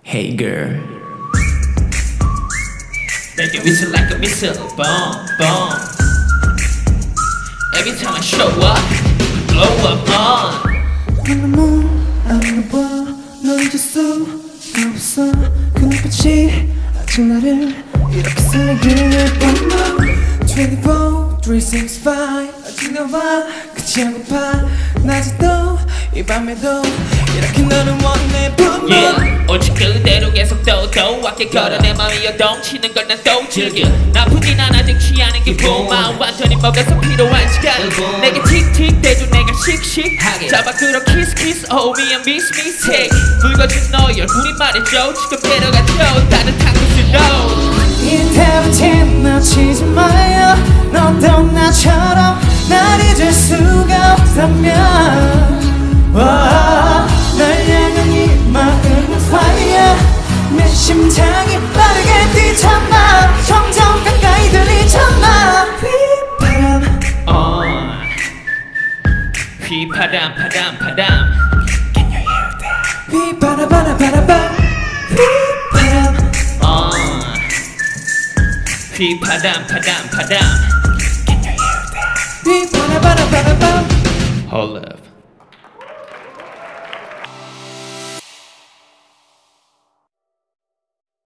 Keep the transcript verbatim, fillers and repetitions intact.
Hey girl, make it whistle like a missile, boom, boom. Every time I show up, blow up on. 너무 알아봐 널 잊을 수 없어 그 눈빛이 아직 나를 이렇게 설레게 해 이십사, 삼백육십오 아직 나와 끝이 하고파 낮에도 이 밤에도 이렇게 너를 원해 boom Yeah, 오직 그대로 계속 또또 아껴 걸어 내 맘이 요동치는 걸 난 또 즐겨 나쁘진 않아 아직 취하는 기분 마음 완전히 먹어서 필요한 시간 내게 틱틱 대줘 내가 씩씩 잡아 끌어 키스 키스 oh me and miss me take 붉어진 너의 얼굴이 말해줘 지금 데려가줘 따뜻한 곳으로 이때부터 놓치지 마요 너도 나처럼 날 잊을 수가 없다면 와, 날 향한 이 마음은 fire 내 심장이 빠르게 뛰잖아 점점 가까이 들리잖아 휘바람 어 휘바람 바람 바람 Can you hear that? 휘바라바라바라밤 휘바람 어 휘바람 바람 바람 Can you hear that? 휘바라바라바라밤 Hold up